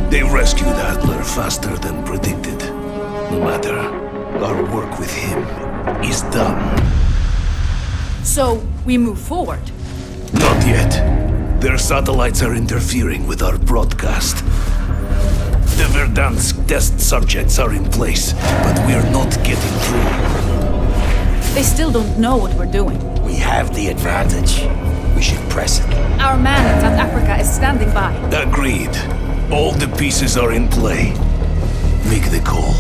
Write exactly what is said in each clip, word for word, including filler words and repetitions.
They rescued Adler faster than predicted. No matter, our work with him is done. So, we move forward? Not yet. Their satellites are interfering with our broadcast. The Verdansk test subjects are in place, but we're not getting through. They still don't know what we're doing. We have the advantage. We should press it. Our man in South Africa is standing by. Agreed. All the pieces are in play. Make the call.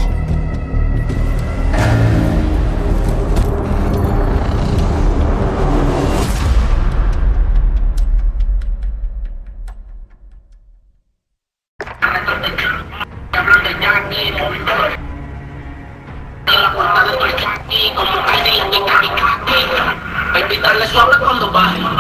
Para invitarle suave cuando baje.